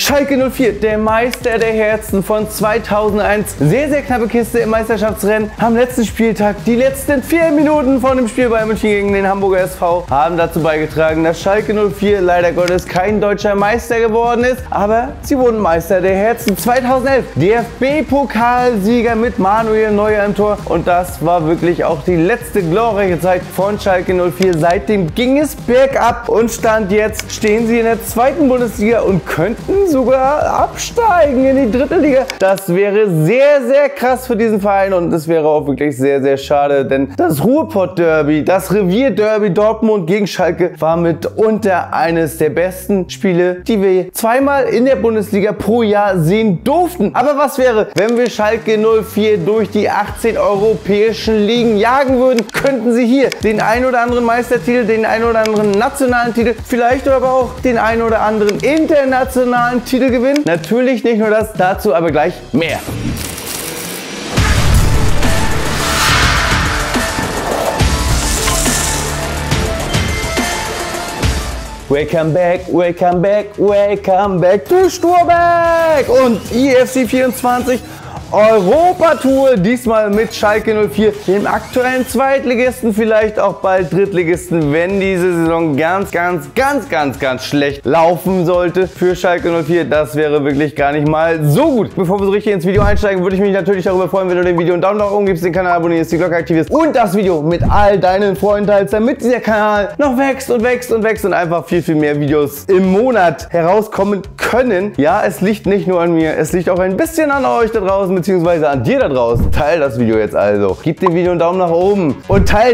Schalke 04, der Meister der Herzen von 2001. Sehr, sehr knappe Kiste im Meisterschaftsrennen. Am letzten Spieltag, die letzten 4 Minuten von dem Spiel bei München gegen den Hamburger SV, haben dazu beigetragen, dass Schalke 04 leider Gottes kein deutscher Meister geworden ist. Aber sie wurden Meister der Herzen 2011. DFB-Pokalsieger mit Manuel Neuer im Tor. Und das war wirklich auch die letzte glorreiche Zeit von Schalke 04. Seitdem ging es bergab und Stand jetzt stehen sie in der zweiten Bundesliga und könnten sogar absteigen in die dritte Liga. Das wäre sehr, sehr krass für diesen Verein und es wäre auch wirklich sehr, sehr schade, denn das Ruhrpott-Derby, das Revier-Derby Dortmund gegen Schalke war mitunter eines der besten Spiele, die wir zweimal in der Bundesliga pro Jahr sehen durften. Aber was wäre, wenn wir Schalke 04 durch die 18 europäischen Ligen jagen würden? Könnten sie hier den ein oder anderen Meistertitel, den ein oder anderen nationalen Titel, vielleicht aber auch den ein oder anderen internationalen Titel gewinnen? Natürlich nicht nur das, dazu aber gleich mehr. Welcome back, welcome back, welcome back to Sturbeck und IFC 24 Europatour, diesmal mit Schalke 04, dem aktuellen Zweitligisten, vielleicht auch bald Drittligisten, wenn diese Saison ganz schlecht laufen sollte für Schalke 04. Das wäre wirklich gar nicht mal so gut. Bevor wir so richtig ins Video einsteigen, würde ich mich natürlich darüber freuen, wenn du dem Video einen Daumen nach oben gibst, den Kanal abonnierst, die Glocke aktivierst und das Video mit all deinen Freunden teilst, damit dieser Kanal noch wächst und wächst und wächst und einfach viel mehr Videos im Monat herauskommen können. Ja, es liegt nicht nur an mir, es liegt auch ein bisschen an euch da draußen, beziehungsweise an dir da draußen. Teil das Video jetzt also. Gib dem Video einen Daumen nach oben. Und teil.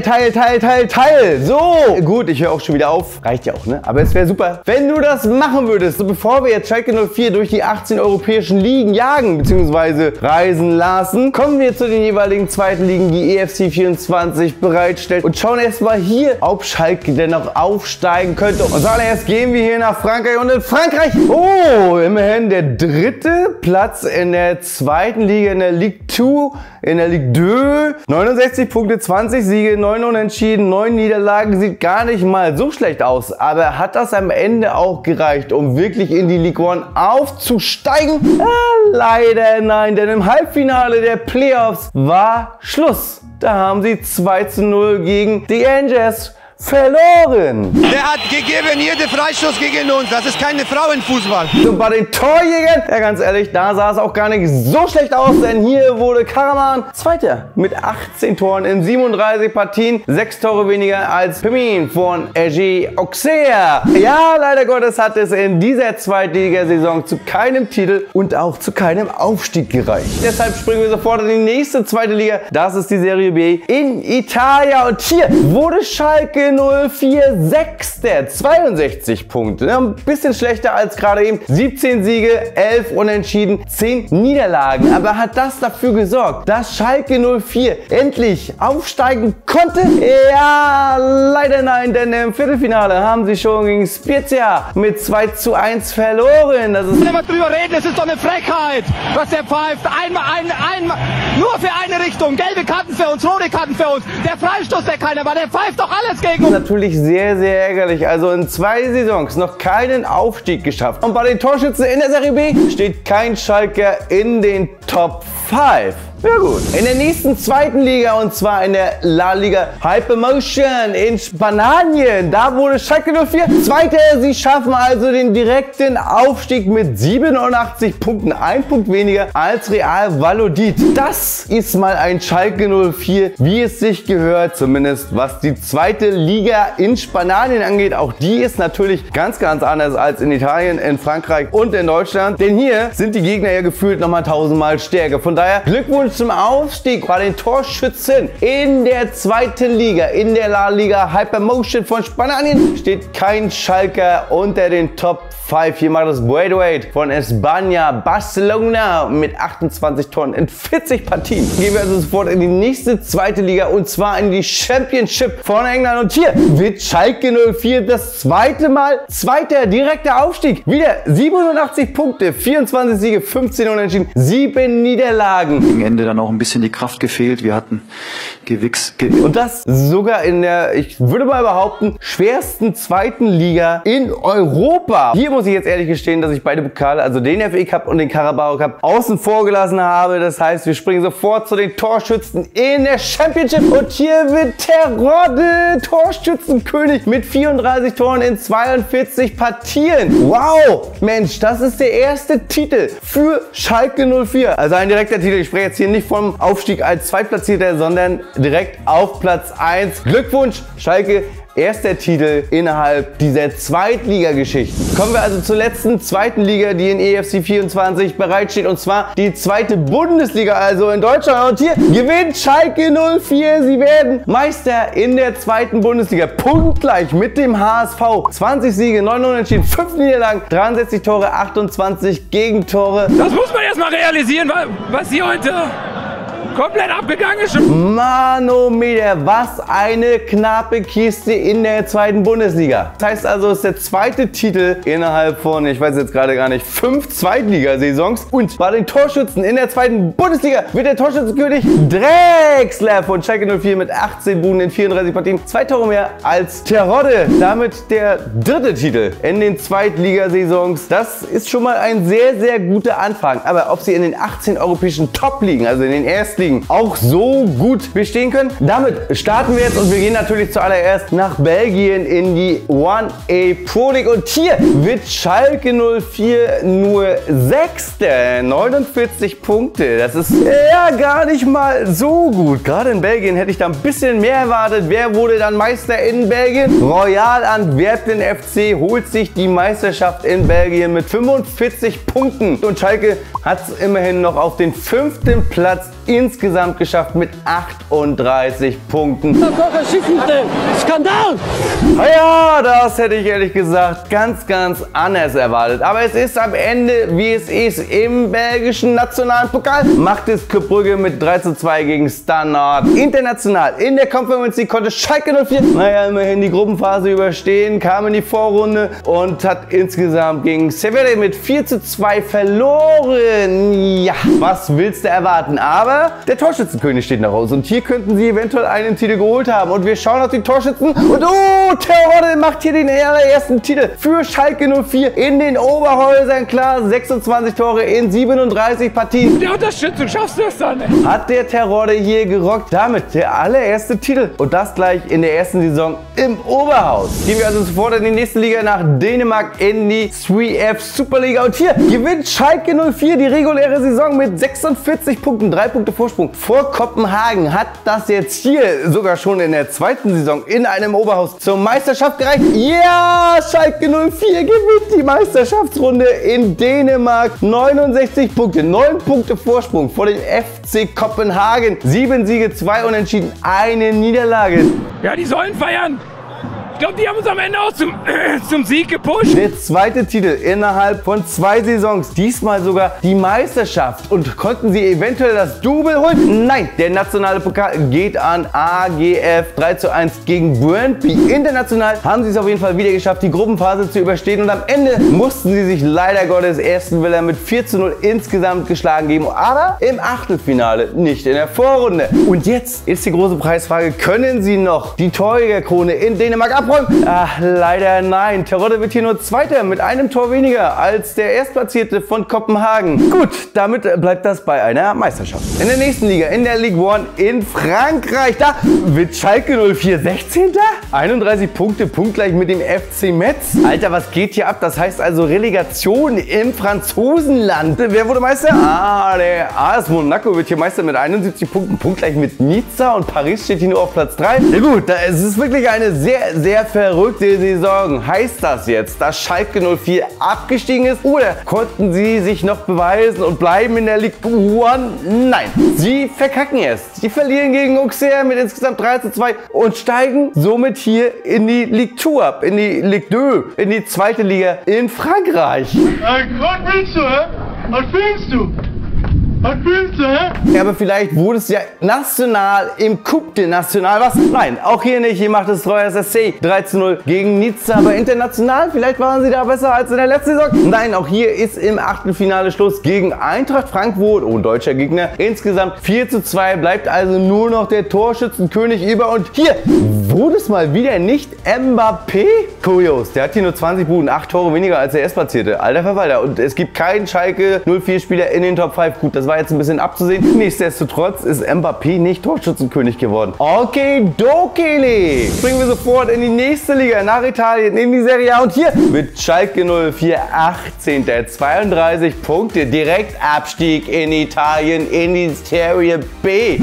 So. Gut, ich höre auch schon wieder auf. Reicht ja auch, ne? Aber es wäre super, wenn du das machen würdest. So, bevor wir jetzt Schalke 04 durch die 18 europäischen Ligen jagen, beziehungsweise reisen lassen, kommen wir zu den jeweiligen zweiten Ligen, die EFC 24 bereitstellt. Und schauen erstmal hier, ob Schalke denn noch aufsteigen könnte. Und zuallererst gehen wir hier nach Frankreich. Und in Frankreich, oh, immerhin der dritte Platz in der zweiten Liga, in der Ligue 2, in der Ligue 2. 69 Punkte, 20 Siege, 9 Unentschieden, 9 Niederlagen. Sieht gar nicht mal so schlecht aus. Aber hat das am Ende auch gereicht, um wirklich in die Ligue 1 aufzusteigen? Leider nein, denn im Halbfinale der Playoffs war Schluss. Da haben sie 2:0 gegen die Angels verloren. Der hat gegeben, jede Freistoß gegen uns. Das ist keine Frauenfußball. Und bei den Torjägern, ja ganz ehrlich, da sah es auch gar nicht so schlecht aus, denn hier wurde Karaman Zweiter mit 18 Toren in 37 Partien. 6 Tore weniger als Pemin von AG Auxerre. Ja, leider Gottes hat es in dieser Zweitligasaison zu keinem Titel und auch zu keinem Aufstieg gereicht. Deshalb springen wir sofort in die nächste zweite Liga. Das ist die Serie B in Italien. Und hier wurde Schalke 04 Sechster, 62 Punkte. Ein bisschen schlechter als gerade eben. 17 Siege, 11 Unentschieden, 10 Niederlagen. Aber hat das dafür gesorgt, dass Schalke 04 endlich aufsteigen konnte? Ja, leider nein, denn im Viertelfinale haben sie schon gegen Spezia mit 2:1 verloren. Das ist Wenn wir drüber reden, das ist doch eine Frechheit, was der pfeift. Einmal, nur für eine Richtung. Gelbe Karten für uns, rote Karten für uns. Der Freistoß, der keiner war, der pfeift doch alles gegen uns. Natürlich sehr, sehr ärgerlich. Also in 2 Saisons noch keinen Aufstieg geschafft. Und bei den Torschützen in der Serie B steht kein Schalker in den Top 5. Ja gut. In der nächsten zweiten Liga, und zwar in der La Liga Hypermotion in Spanien, da wurde Schalke 04 Zweiter. Sie schaffen also den direkten Aufstieg mit 87 Punkten, 1 Punkt weniger als Real Valladolid. Das ist mal ein Schalke 04, wie es sich gehört, zumindest was die zweite Liga in Spanien angeht. Auch die ist natürlich ganz anders als in Italien, in Frankreich und in Deutschland, denn hier sind die Gegner ja gefühlt nochmal 1000-mal stärker. Von daher Glückwunsch zum Aufstieg bei den Torschützen in der zweiten Liga. In der La Liga Hypermotion von Spanien steht kein Schalker unter den Top 5. Hier macht das Braithwaite von Espana Barcelona mit 28 Toren in 40 Partien. Gehen wir also sofort in die nächste zweite Liga, und zwar in die Championship von England. Und hier wird Schalke 04 das zweite Mal zweiter direkter Aufstieg. Wieder 87 Punkte, 24 Siege, 15 Unentschieden, 7 Niederlagen. Gegen Ende dann auch ein bisschen die Kraft gefehlt. Wir hatten und das sogar in der, ich würde mal behaupten, schwersten zweiten Liga in Europa. Hier muss ich jetzt ehrlich gestehen, dass ich beide Pokale, also den FA Cup und den Carabao Cup, außen vor gelassen habe. Das heißt, wir springen sofort zu den Torschützen in der Championship. Und hier wird Terodde Torschützenkönig mit 34 Toren in 42 Partien. Wow, Mensch, das ist der erste Titel für Schalke 04. Also ein direkter Titel. Ich spreche jetzt hier nicht vom Aufstieg als Zweitplatzierter, sondern direkt auf Platz 1. Glückwunsch, Schalke. Erster Titel innerhalb dieser Zweitligageschichte. Kommen wir also zur letzten zweiten Liga, die in EFC 24 bereitsteht, und zwar die zweite Bundesliga, also in Deutschland. Und hier gewinnt Schalke 04. Sie werden Meister in der zweiten Bundesliga. Punktgleich mit dem HSV. 20 Siege, 9 Unentschieden, 5 Niederlagen, 63 Tore, 28 Gegentore. Das muss man erstmal realisieren, was hier heute komplett abgegangen ist. Manometer, was eine knappe Kiste in der zweiten Bundesliga. Das heißt also, es ist der zweite Titel innerhalb von, ich weiß jetzt gerade gar nicht, 5 Zweitligasaisons. Und bei den Torschützen in der zweiten Bundesliga wird der Torschützenkönig Drexler von Schalke 04 mit 18 Buden in 34 Partien. 2 Tore mehr als Terodde. Damit der dritte Titel in den Zweitligasaisons. Das ist schon mal ein sehr, sehr guter Anfang. Aber ob sie in den 18 europäischen Top-Ligen, also in den Erstligen, auch so gut bestehen können. Damit starten wir jetzt und wir gehen natürlich zuallererst nach Belgien in die 1A Pro League. Und hier wird Schalke 04 nur 6. 49 Punkte. Das ist ja gar nicht mal so gut. Gerade in Belgien hätte ich da ein bisschen mehr erwartet. Wer wurde dann Meister in Belgien? Royal Antwerpen FC holt sich die Meisterschaft in Belgien mit 45 Punkten. Und Schalke hat es immerhin noch auf den 5. Platz insgesamt geschafft mit 38 Punkten. Skandal! Ja, das hätte ich ehrlich gesagt ganz, ganz anders erwartet. Aber es ist am Ende, wie es ist, im belgischen nationalen Pokal. Macht es Club Brugge mit 3:2 gegen Standard. International in der Conference League konnte Schalke 04, naja, immerhin die Gruppenphase überstehen, kam in die Vorrunde und hat insgesamt gegen Sevilla mit 4:2 verloren. Ja, was willst du erwarten? Aber der Torschützenkönig steht noch aus und hier könnten sie eventuell einen Titel geholt haben. Und wir schauen auf die Torschützen und oh, Terodde macht hier den allerersten Titel für Schalke 04 in den Oberhäusern. Klar, 26 Tore in 37 Partien. Mit der Unterstützung schaffst du das dann nicht. Hat der Terodde hier gerockt. Damit der allererste Titel und das gleich in der ersten Saison im Oberhaus. Gehen wir also sofort in die nächste Liga nach Dänemark in die 3F Superliga. Und hier gewinnt Schalke 04 die reguläre Saison mit 46 Punkten, 3 Punkte Vorsprung vor Kopenhagen. Hat das jetzt hier sogar schon in der zweiten Saison in einem Oberhaus zur Meisterschaft gereicht? Ja, Schalke 04 gewinnt die Meisterschaftsrunde in Dänemark. 69 Punkte, 9 Punkte Vorsprung vor dem FC Kopenhagen. 7 Siege, 2 Unentschieden, 1 Niederlage. Ja, die sollen feiern. Ich glaube, die haben uns am Ende auch zum Sieg gepusht. Der zweite Titel innerhalb von 2 Saisons. Diesmal sogar die Meisterschaft. Und konnten sie eventuell das Double holen? Nein, der nationale Pokal geht an AGF 3:1 gegen Brøndby. International haben sie es auf jeden Fall wieder geschafft, die Gruppenphase zu überstehen. Und am Ende mussten sie sich leider Gottes Aston Villa mit 4:0 insgesamt geschlagen geben. Aber im Achtelfinale, nicht in der Vorrunde. Und jetzt ist die große Preisfrage, können sie noch die Torjägerkrone in Dänemark abräumen? Ach, leider nein. Terodde wird hier nur Zweiter mit einem Tor weniger als der Erstplatzierte von Kopenhagen. Gut, damit bleibt das bei einer Meisterschaft. In der nächsten Liga, in der Ligue 1 in Frankreich, da wird Schalke 04 16. 31 Punkte, punktgleich mit dem FC Metz. Alter, was geht hier ab? Das heißt also Relegation im Franzosenland. Wer wurde Meister? Der AS Monaco wird hier Meister mit 71 Punkten, punktgleich mit Nizza, und Paris steht hier nur auf Platz 3. Ja gut, es ist wirklich eine sehr verrückte Saison. Heißt das jetzt, dass Schalke 04 abgestiegen ist, oder konnten sie sich noch beweisen und bleiben in der Ligue 1? Nein, sie verkacken es. Sie verlieren gegen Auxerre mit insgesamt 3:2 und steigen somit hier in die Ligue 2 ab, in die Ligue 2, in die zweite Liga in Frankreich. Was willst du, hä? Was willst du? Was willst du, hä? Ja, aber vielleicht wurde es ja national im Coupe de National was? Nein, auch hier nicht. Hier macht es Troyes SC 3:0 gegen Nizza. Aber international, vielleicht waren sie da besser als in der letzten Saison. Nein, auch hier ist im Achtelfinale Schluss gegen Eintracht Frankfurt. Oh, deutscher Gegner. Insgesamt 4:2. Bleibt also nur noch der Torschützenkönig über. Und hier wurde es mal wieder nicht Mbappé. Kurios, der hat hier nur 20 Buden, 8 Tore weniger als der Erstplatzierte. Alter Verwalter. Und es gibt keinen Schalke 04-Spieler in den Top 5. Gut, das war jetzt ein bisschen abzusehen. Nichtsdestotrotz ist Mbappé nicht Torschützenkönig geworden. Okay, dokele. Springen wir sofort in die nächste Liga, nach Italien, in die Serie A. Und hier wird Schalke 04 18. 32 Punkte. Direkt Abstieg in Italien in die Serie B.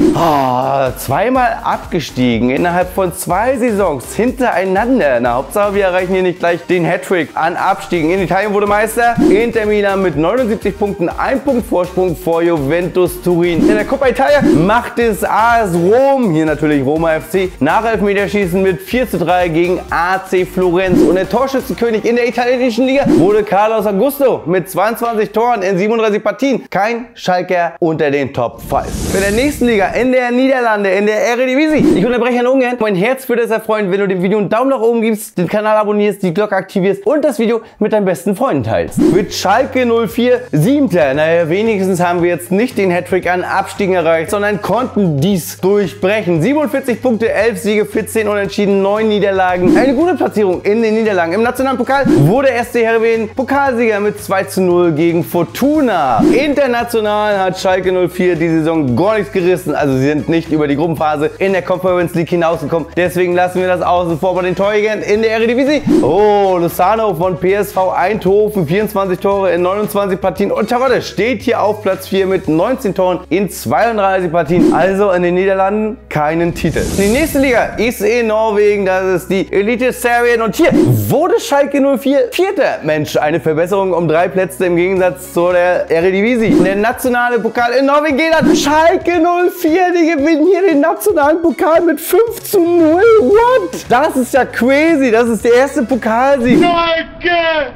Zweimal abgestiegen innerhalb von 2 Saisons hintereinander. Na, Hauptsache wir erreichen hier nicht gleich den Hattrick an Abstiegen. In Italien wurde Meister Inter Milan mit 79 Punkten, 1 Punkt Vorsprung vor Juventus Turin. In der Coppa Italia macht es AS Rom, hier natürlich Roma FC, nach Elfmeterschießen mit 4:3 gegen AC Florenz. Und der Torschützenkönig in der italienischen Liga wurde Carlos Augusto mit 22 Toren in 37 Partien. Kein Schalker unter den Top 5. In der nächsten Liga, in der Niederlande, in der Eredivisie. Ich unterbreche an ungern. Mein Herz würde es erfreuen, wenn du dem Video einen Daumen nach oben gibst, den Kanal abonnierst, die Glocke aktivierst und das Video mit deinen besten Freunden teilst. Mit Schalke 04 7. Naja, wenigstens haben wir jetzt nicht den Hattrick an Abstiegen erreicht, sondern konnten dies durchbrechen. 47 Punkte, 11 Siege, 14 Unentschieden, 9 Niederlagen. Eine gute Platzierung in den Niederlagen. Im nationalen Pokal wurde SC Heerenveen Pokalsieger mit 2:0 gegen Fortuna. International hat Schalke 04 die Saison gar nichts gerissen. Also sie sind nicht über die Gruppenphase in der Conference League hinausgekommen. Deswegen lassen wir das außen vor bei den Torjägern in der Eredivisie. Oh, Lozano von PSV Eindhoven, 24 Tore in 29 Partien. Und Terodde steht hier auf Platz 4 mit 19 Toren in 32 Partien. Also in den Niederlanden keinen Titel. Die nächste Liga ist in Norwegen. Das ist die Elite Serien. Und hier wurde Schalke 04 Vierter. Mensch, eine Verbesserung um 3 Plätze im Gegensatz zu der Eredivisie. Der nationale Pokal in Norwegen geht an Schalke 04. Die gewinnen hier den nationalen Pokal mit 5:0. What? Das ist ja crazy. Das ist der erste Pokalsieg. Schalke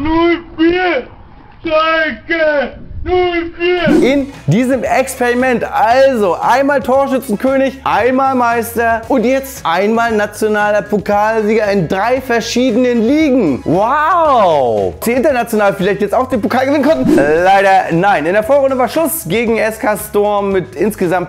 04! Schalke 04! In diesem Experiment. Also einmal Torschützenkönig, einmal Meister und jetzt einmal nationaler Pokalsieger in 3 verschiedenen Ligen. Wow! Sie international vielleicht jetzt auch den Pokal gewinnen konnten? Leider nein. In der Vorrunde war Schluss gegen SK Storm mit insgesamt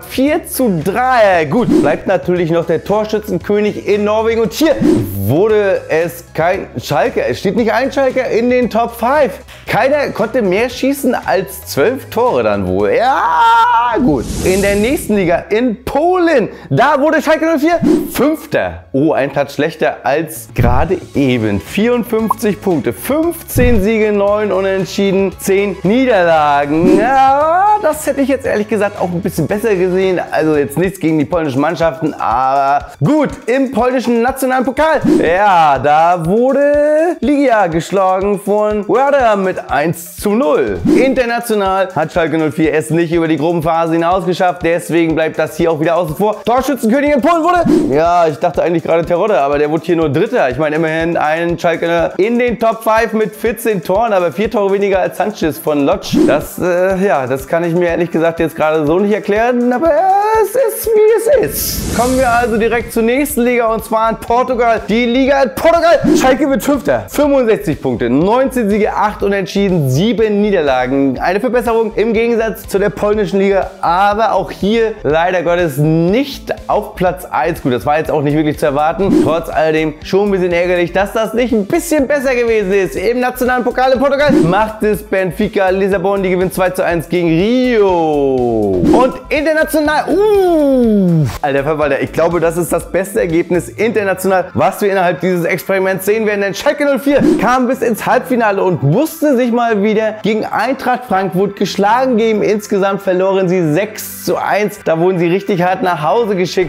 4:3. Gut, bleibt natürlich noch der Torschützenkönig in Norwegen und hier wurde es kein Schalker. Es steht nicht ein Schalker in den Top 5. Keiner konnte mehr schießen als 12 Tore dann wohl. Ja, gut. In der nächsten Liga in Polen, da wurde Schalke 04 Fünfter. Oh, ein Platz schlechter als gerade eben. 54 Punkte, 15 Siege, 9 Unentschieden, 10 Niederlagen. Ja, das hätte ich jetzt ehrlich gesagt auch ein bisschen besser gesehen. Also jetzt nichts gegen die polnischen Mannschaften, aber gut. Im polnischen nationalen Pokal, ja, da wurde Legia geschlagen von Werder mit 1:0. International hat Schalke 04 es nicht über die Gruppenphase hinaus geschafft, deswegen bleibt das hier auch wieder außen vor. Torschützenkönig in Polen wurde, ja, ich dachte eigentlich gerade Terodde, aber der wurde hier nur Dritter. Ich meine immerhin einen Schalke in den Top 5 mit 14 Toren, aber 4 Tore weniger als Sanchez von Lodz. Das, ja, das kann ich mir ehrlich gesagt jetzt gerade so nicht erklären, aber es ist wie es ist. Kommen wir also direkt zur nächsten Liga und zwar in Portugal. Die Liga in Portugal. Schalke wird Fünfter. 65 Punkte, 19 Siege, 8 Unentschieden, 7 Niederlagen. Eine Verbesserung im Gegensatz zu der polnischen Liga, aber auch hier leider Gottes nicht auf Platz 1. Gut, das war jetzt auch nicht wirklich zu erwarten. Trotz alledem schon ein bisschen ärgerlich, dass das nicht ein bisschen besser gewesen ist. Im nationalen Pokal in Portugal macht es Benfica Lissabon, die gewinnt 2:1 gegen Rio. Und international, alter Verwalter, ich glaube, das ist das beste Ergebnis international, was wir innerhalb dieses Experiments sehen werden. Denn Schalke 04 kam bis ins Halbfinale und musste sich mal wieder gegen Eintracht Frankfurt geschlagen geben. Insgesamt verloren sie 6:1. Da wurden sie richtig hart nach Hause geschickt.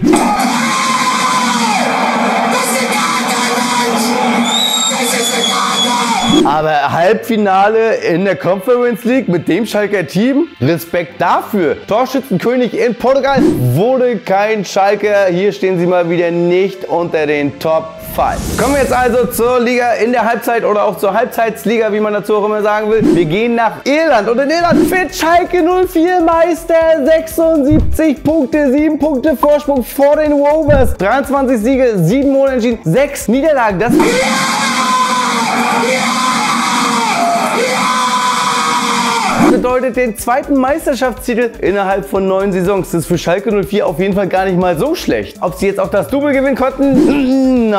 Aber Halbfinale in der Conference League mit dem Schalker Team, Respekt dafür. Torschützenkönig in Portugal wurde kein Schalker. Hier stehen sie mal wieder nicht unter den Top 5. Kommen wir jetzt also zur Liga in der Halbzeit oder auch zur Halbzeitsliga, wie man dazu auch immer sagen will. Wir gehen nach Irland und in Irland wird Schalke 04 Meister. 76 Punkte, 7 Punkte Vorsprung vor den Rovers. 23 Siege, 7 Unentschieden, 6 Niederlagen. Das bedeutet den zweiten Meisterschaftstitel innerhalb von 9 Saisons. Das ist für Schalke 04 auf jeden Fall gar nicht mal so schlecht. Ob sie jetzt auch das Double gewinnen konnten?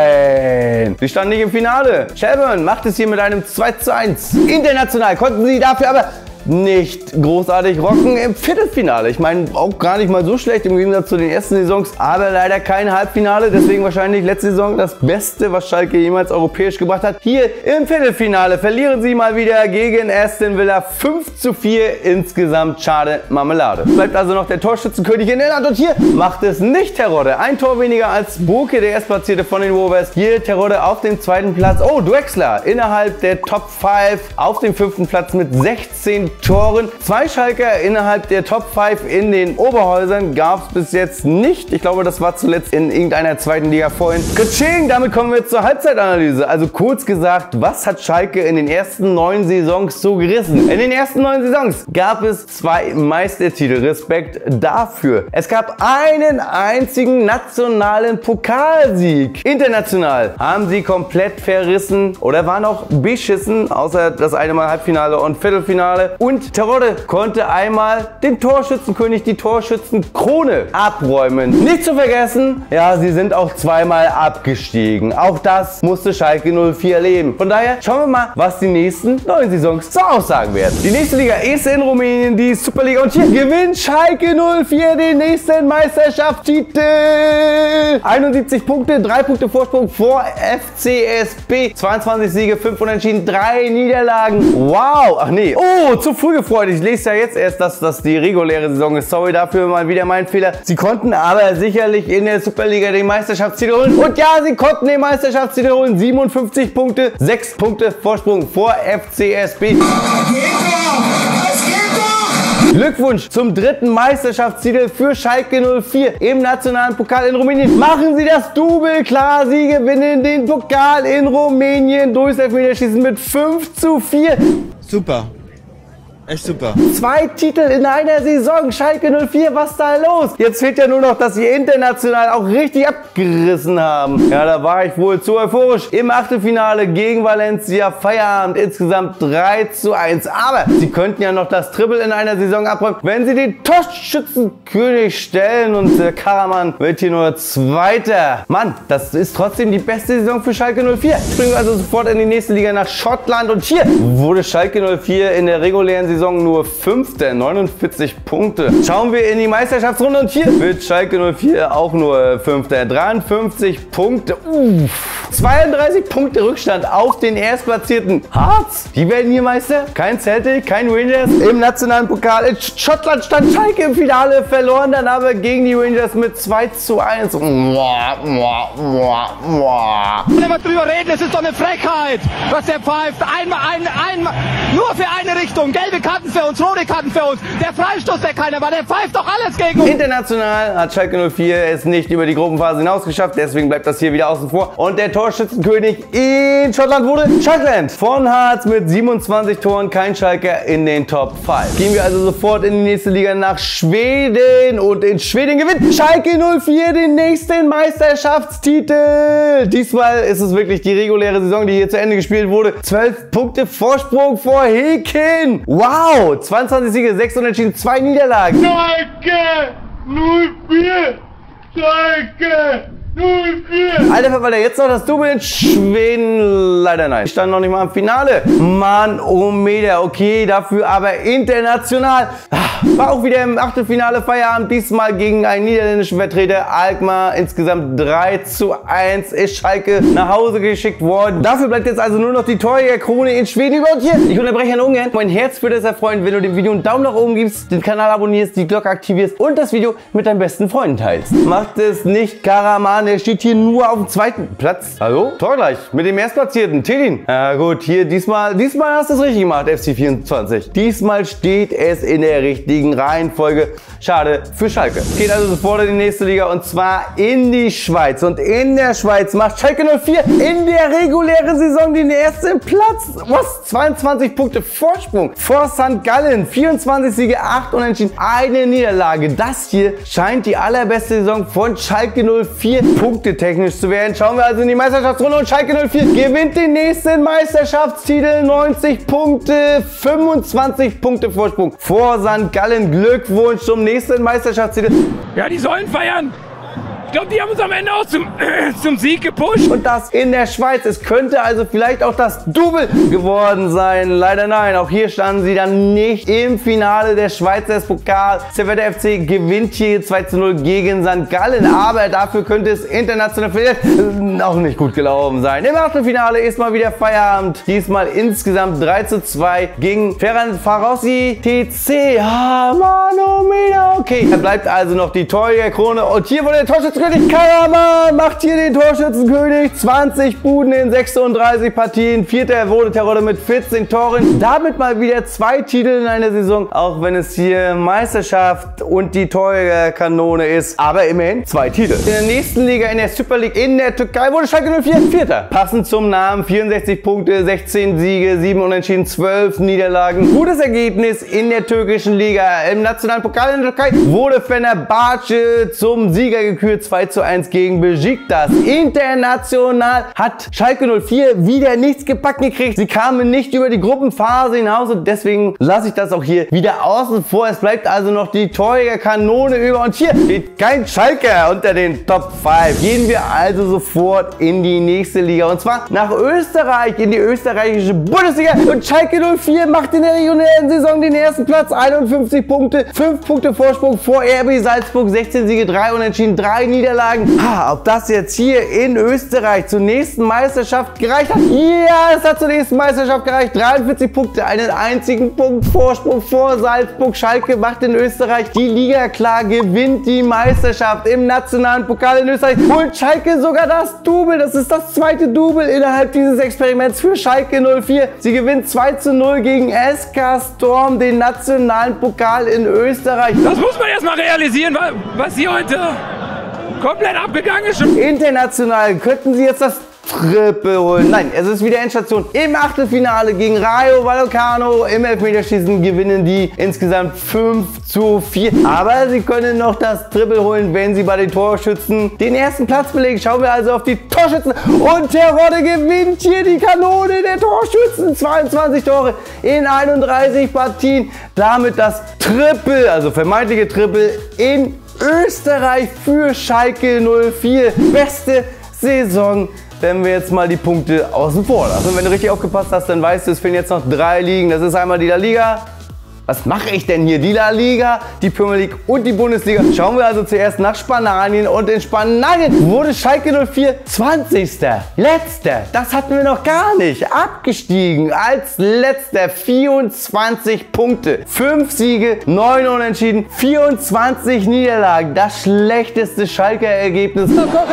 Nein. Sie standen nicht im Finale. Shelbourne macht es hier mit einem 2:1. International konnten sie dafür aber nicht großartig rocken im Viertelfinale. Ich meine, auch gar nicht mal so schlecht im Gegensatz zu den ersten Saisons, aber leider kein Halbfinale. Deswegen wahrscheinlich letzte Saison das Beste, was Schalke jemals europäisch gebracht hat. Hier im Viertelfinale verlieren sie mal wieder gegen Aston Villa 5:4 insgesamt. Schade Marmelade. Bleibt also noch der Torschützenkönig in Irland und hier macht es nicht Terodde. Ein Tor weniger als Burke, der Erstplatzierte von den Rovers. Hier Terodde auf dem zweiten Platz. Oh, Drexler innerhalb der Top 5 auf dem 5. Platz mit 16 Toren. 2 Schalker innerhalb der Top 5 in den Oberhäusern gab es bis jetzt nicht. Ich glaube, das war zuletzt in irgendeiner zweiten Liga vorhin. Katsching, damit kommen wir zur Halbzeitanalyse. Also kurz gesagt, was hat Schalke in den ersten 9 Saisons so gerissen? In den ersten 9 Saisons gab es 2 Meistertitel. Respekt dafür. Es gab einen einzigen nationalen Pokalsieg. International haben sie komplett verrissen oder waren auch beschissen, außer das eine Mal Halbfinale und Viertelfinale. Und Terodde konnte einmal den Torschützenkönig, die Torschützenkrone abräumen. Nicht zu vergessen, ja, sie sind auch zweimal abgestiegen. Auch das musste Schalke 04 erleben. Von daher schauen wir mal, was die nächsten 9 Saisons so aussagen werden. Die nächste Liga ist in Rumänien, die Superliga. Und hier gewinnt Schalke 04 den nächsten Meisterschaftstitel. 71 Punkte, 3 Punkte Vorsprung vor FCSB. 22 Siege, 5 Unentschieden, 3 Niederlagen. Wow, ach nee. Oh, zu früh gefreut. Ich lese ja jetzt erst, dass das die reguläre Saison ist. Sorry dafür, mal wieder mein Fehler. Sie konnten aber sicherlich in der Superliga den Meisterschaftstitel holen. Und ja, sie konnten den Meisterschaftstitel holen. 57 Punkte, 6 Punkte Vorsprung vor FCSB. Glückwunsch zum 3. Meisterschaftstitel für Schalke 04 im nationalen Pokal in Rumänien. Machen sie das Double klar. Sie gewinnen den Pokal in Rumänien durchs Elfmeterschießen mit 5:4. Super. Echt super. 2 Titel in einer Saison. Schalke 04, was ist da los? Jetzt fehlt ja nur noch, dass sie international auch richtig abgerissen haben. Ja, da war ich wohl zu euphorisch. Im Achtelfinale gegen Valencia Feierabend. Insgesamt 3:1. Aber sie könnten ja noch das Triple in einer Saison abräumen, wenn sie den Torschützenkönig stellen. Und Karaman wird hier nur Zweiter. Mann, das ist trotzdem die beste Saison für Schalke 04. Springen wir also sofort in die nächste Liga nach Schottland. Und hier wurde Schalke 04 in der regulären Saison nur 5. 49 Punkte. Schauen wir in die Meisterschaftsrunde und hier wird Schalke 04 auch nur 5. 53 Punkte. 32 Punkte Rückstand auf den Erstplatzierten Hearts. Die werden hier Meister. Kein Celtic, kein Rangers. Im nationalen Pokal in Schottland stand Schalke im Finale, verloren dann aber gegen die Rangers mit 2:1. Wenn wir drüber reden, es ist doch eine Frechheit, was der pfeift. Einmal, nur für eine Richtung. Gelbe Karten für uns, rote Karten für uns. Der Freistoß, der keiner war, der pfeift doch alles gegen uns. International hat Schalke 04 es nicht über die Gruppenphase hinaus geschafft, deswegen bleibt das hier wieder außen vor. Und der Torschützenkönig in Schottland wurde Schalke von Hearts mit 27 Toren, kein Schalker in den Top 5. Gehen wir also sofort in die nächste Liga nach Schweden und in Schweden gewinnt Schalke 04 den nächsten Meisterschaftstitel. Diesmal ist es wirklich die reguläre Saison, die hier zu Ende gespielt wurde. 12 Punkte Vorsprung vor Häken. Wow, 22 Siege, 6 Unentschieden, 2 Niederlagen. Schalke 04! Schalke 04! Alter, verwalter jetzt noch das Double in Schweden? Leider nein. Ich stand noch nicht mal im Finale. Mann, oh Meter. Okay, dafür aber international. War auch wieder im Achtelfinale Feierabend. Diesmal gegen einen niederländischen Vertreter, Alkmaar. Insgesamt 3:1 ist Schalke nach Hause geschickt worden. Dafür bleibt jetzt also nur noch die Torjägerkrone in Schweden über. Und hier, ich unterbreche an ungern. Mein Herz würde es erfreuen, wenn du dem Video einen Daumen nach oben gibst, den Kanal abonnierst, die Glocke aktivierst und das Video mit deinen besten Freunden teilst. Macht es nicht Karaman Er steht hier nur auf dem zweiten Platz. Hallo? Torgleich mit dem Erstplatzierten, Tedin. Ja gut, hier diesmal hast du es richtig gemacht, FC24. Diesmal steht es in der richtigen Reihenfolge. Schade für Schalke. Geht also sofort in die nächste Liga und zwar in die Schweiz. Und in der Schweiz macht Schalke 04 in der regulären Saison den ersten Platz. Was? 22 Punkte Vorsprung vor St. Gallen. 24 Siege, 8 Unentschieden, eine Niederlage. Das hier scheint die allerbeste Saison von Schalke 04 punktetechnisch zu werden. Schauen wir also in die Meisterschaftsrunde und Schalke 04 gewinnt den nächsten Meisterschaftstitel. 90 Punkte, 25 Punkte Vorsprung vor St. Gallen. Glückwunsch zum nächsten Meisterschaftstitel. Ja, die sollen feiern. Ich glaube, die haben uns am Ende auch zum Sieg gepusht. Und das in der Schweiz. Es könnte also vielleicht auch das Double geworden sein. Leider nein. Auch hier standen sie dann nicht im Finale der Schweizer Pokal. Servette FC gewinnt hier 2:0 gegen St. Gallen. Aber dafür könnte es international vielleicht auch nicht gut gelaufen sein. Im Achtelfinale ist mal wieder Feierabend. Diesmal insgesamt 3:2 gegen Ferencvárosi TC. Ah, Mano Mia. Okay, da bleibt also noch die Torjägerkrone. Und hier wurde der Torschützenkönig Karaman macht hier den Torschützenkönig. 20 Buden in 36 Partien. Vierter wurde Terodde mit 14 Toren. Damit mal wieder 2 Titel in einer Saison. Auch wenn es hier Meisterschaft und die Torjägerkanone ist. Aber immerhin 2 Titel. In der nächsten Liga, in der Super League in der Türkei, wurde Schalke 04 Vierter. Passend zum Namen, 64 Punkte, 16 Siege, 7 Unentschieden, 12 Niederlagen. Gutes Ergebnis in der türkischen Liga. Im nationalen Pokal in der Türkei wurde Fenerbahce zum Sieger gekürt. 2:1 gegen Besiktas. International hat Schalke 04 wieder nichts gebacken gekriegt. Sie kamen nicht über die Gruppenphase hinaus und deswegen lasse ich das auch hier wieder außen vor. Es bleibt also noch die Torjägerkanone über und hier steht kein Schalker unter den Top 5. Gehen wir also sofort in die nächste Liga und zwar nach Österreich, in die österreichische Bundesliga und Schalke 04 macht in der regionalen Saison den ersten Platz. 51 Punkte, 5 Punkte Vorsprung vor RB Salzburg, 16 Siege, 3 Unentschieden, 3 Niederlagen. Ob das jetzt hier in Österreich zur nächsten Meisterschaft gereicht hat? Ja, es hat zur nächsten Meisterschaft gereicht. 43 Punkte, einen einzigen Punkt Vorsprung vor Salzburg. Schalke macht in Österreich die Liga klar, gewinnt die Meisterschaft im nationalen Pokal in Österreich. Holt Schalke sogar das Double. Das ist das zweite Double innerhalb dieses Experiments für Schalke 04. Sie gewinnt 2:0 gegen SK Storm den nationalen Pokal in Österreich. Das muss man erstmal realisieren, was hier heute komplett abgegangen ist. International könnten sie jetzt das Triple holen. Nein, es ist wieder Endstation im Achtelfinale gegen Rayo Vallecano. Im Elfmeterschießen gewinnen die insgesamt 5:4. Aber sie können noch das Triple holen, wenn sie bei den Torschützen den ersten Platz belegen. Schauen wir also auf die Torschützen. Und Terodde gewinnt hier die Kanone der Torschützen. 22 Tore in 31 Partien. Damit das Triple, also vermeintliche Triple in Österreich für Schalke 04. Beste Saison, wenn wir jetzt mal die Punkte außen vor lassen. Und wenn du richtig aufgepasst hast, dann weißt du, es fehlen jetzt noch 3 Ligen. Das ist einmal die La Liga. Was mache ich denn hier? Die La Liga, die Premier League und die Bundesliga. Schauen wir also zuerst nach Spanien. Und in Spanien wurde Schalke 04 20. Letzter. Das hatten wir noch gar nicht. Abgestiegen als letzter. 24 Punkte. 5 Siege, 9 Unentschieden, 24 Niederlagen. Das schlechteste Schalke-Ergebnis.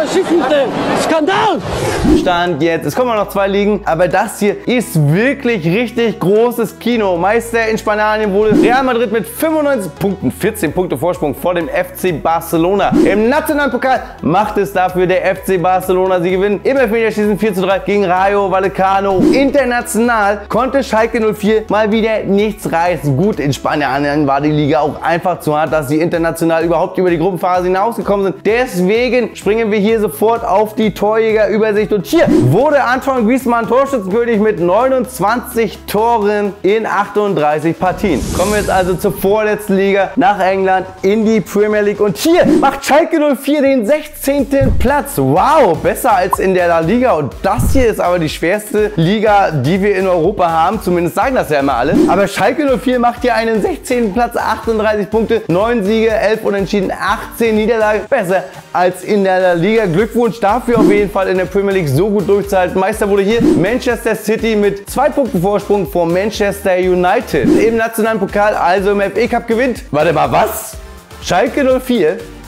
Skandal! Stand jetzt. Es kommen noch 2 Ligen. Aber das hier ist wirklich richtig großes Kino. Meister in Spanien wurde Real Madrid mit 95 Punkten, 14 Punkte Vorsprung vor dem FC Barcelona. Im nationalen Pokal macht es dafür der FC Barcelona. Sie gewinnen im Elfmeterschießen 4:3 gegen Rayo Vallecano. International konnte Schalke 04 mal wieder nichts reißen. Gut, in Spanien war die Liga auch einfach zu hart, dass sie international überhaupt über die Gruppenphase hinausgekommen sind. Deswegen springen wir hier sofort auf die Torjägerübersicht. Und hier wurde Antoine Griezmann Torschützenkönig mit 29 Toren in 38 Partien. Kommen wir jetzt also zur vorletzten Liga nach England in die Premier League und hier macht Schalke 04 den 16. Platz. Wow, besser als in der La Liga und das hier ist aber die schwerste Liga, die wir in Europa haben. Zumindest sagen das ja immer alle. Aber Schalke 04 macht hier einen 16. Platz, 38 Punkte, 9 Siege, 11 Unentschieden, 18 Niederlagen. Besser als in der La Liga. Glückwunsch dafür auf jeden Fall in der Premier League so gut durchzuhalten. Meister wurde hier Manchester City mit 2 Punkten Vorsprung vor Manchester United. Im nationalen Pokal, also im FA Cup gewinnt. Warte mal, was? Schalke 04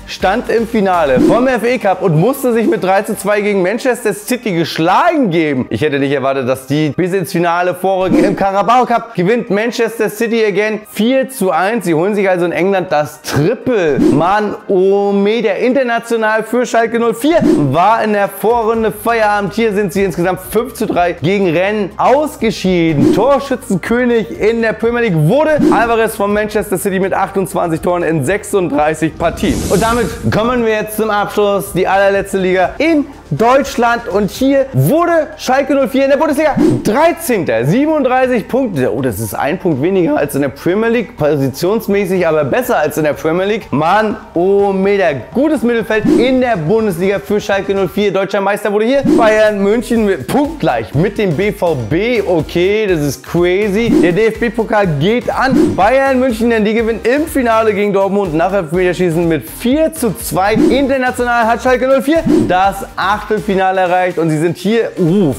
stand im Finale vom FA Cup und musste sich mit 3:2 gegen Manchester City geschlagen geben. Ich hätte nicht erwartet, dass die bis ins Finale vorrücken. Im Carabao Cup gewinnt Manchester City again 4:1. Sie holen sich also in England das Triple. Mann, oh Meter. International für Schalke 04 war in der Vorrunde Feierabend. Hier sind sie insgesamt 5:3 gegen Rennes ausgeschieden. Torschützenkönig in der Premier League wurde Alvarez von Manchester City mit 28 Toren in 36 Partien. Und damit kommen wir jetzt zum Abschluss. Die allerletzte Liga in Deutschland. Und hier wurde Schalke 04 in der Bundesliga 13. 37 Punkte. Oh, das ist ein Punkt weniger als in der Premier League. Positionsmäßig aber besser als in der Premier League. Mann, oh Meter. Gutes Mittelfeld in der Bundesliga für Schalke 04. Deutscher Meister wurde hier Bayern München mit punktgleich mit dem BVB. Okay, das ist crazy. Der DFB-Pokal geht an Bayern München, denn die gewinnen im Finale gegen Dortmund nach Elfmeterschießen mit 4:2. International hat Schalke 04 das Achtelfinale erreicht und sie sind hier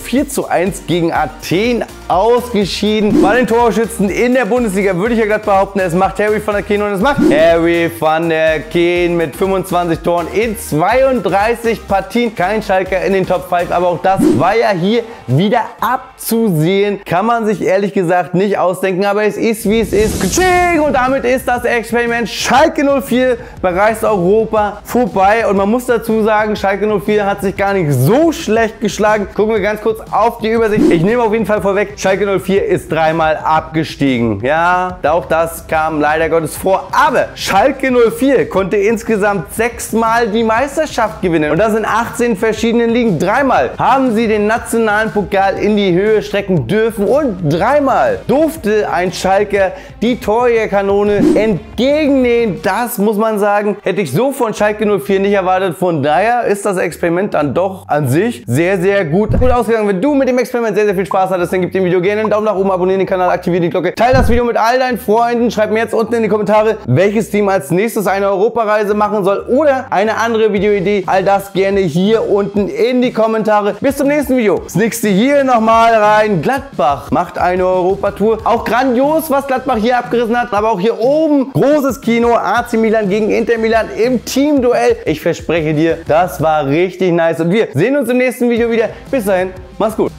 4:1 gegen Athen ausgeschieden. Bei den Torschützen in der Bundesliga würde ich ja gerade behaupten, es macht Harry van der Keen und es macht Harry van der Keen mit 25 Toren in 32 Partien. Kein Schalker in den Top 5, aber auch das war ja hier wieder abzusehen. Kann man sich ehrlich gesagt nicht ausdenken, aber es ist wie es ist. Und damit ist das Experiment Schalke 04 bereits Europa vorbei und man muss dazu sagen, Schalke 04 hat sich gar nicht so schlecht geschlagen. Gucken wir ganz kurz auf die Übersicht. Ich nehme auf jeden Fall vorweg, Schalke 04 ist dreimal abgestiegen. Ja, auch das kam leider Gottes vor. Aber Schalke 04 konnte insgesamt 6-mal die Meisterschaft gewinnen. Und das in 18 verschiedenen Ligen. Dreimal haben sie den nationalen Pokal in die Höhe strecken dürfen. Und dreimal durfte ein Schalker die Torjägerkanone entgegennehmen. Das muss man sagen, hätte ich so von Schalke 04 nicht erwartet. Von daher ist das Experiment dann doch an sich sehr, sehr gut ausgegangen. Wenn du mit dem Experiment sehr, sehr viel Spaß hattest, dann gib dem Video gerne einen Daumen nach oben, abonniere den Kanal, aktiviere die Glocke. Teile das Video mit all deinen Freunden. Schreib mir jetzt unten in die Kommentare, welches Team als nächstes eine Europareise machen soll oder eine andere Videoidee. All das gerne hier unten in die Kommentare. Bis zum nächsten Video. Das nächste hier nochmal rein. Gladbach macht eine Europatour. Auch grandios, was Gladbach hier abgerissen hat. Aber auch hier oben großes Kino. AC Milan gegen Inter Milan im Teamduell. Ich verspreche dir, das war richtig nice. Und wir sehen uns im nächsten Video wieder. Bis dahin, mach's gut.